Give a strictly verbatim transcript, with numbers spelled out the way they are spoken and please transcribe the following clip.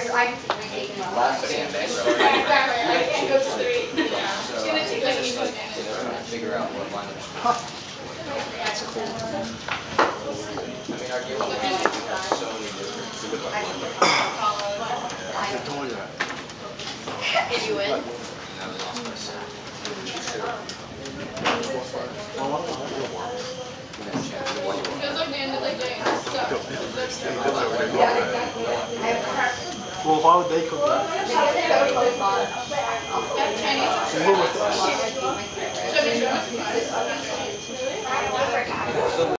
so I can see my taking my Last life. day. Exactly. I can't go straight. Yeah. It's gonna take like you Like, figure out what line of. That's cool. I mean, our game we have so many different. I told you that. Did you win? And that was lost by seven. Because I'm in like doing stuff. Well, why would they come back? Chinese. So who was that? Should I be sure?